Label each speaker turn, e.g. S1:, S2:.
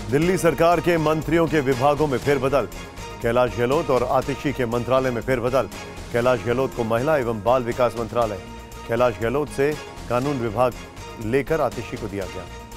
S1: दिल्ली सरकार के मंत्रियों के विभागों में फेरबदल। कैलाश गहलोत और आतिशी के मंत्रालय में फेरबदल। कैलाश गहलोत को महिला एवं बाल विकास मंत्रालय, कैलाश गहलोत से कानून विभाग लेकर आतिशी को दिया गया।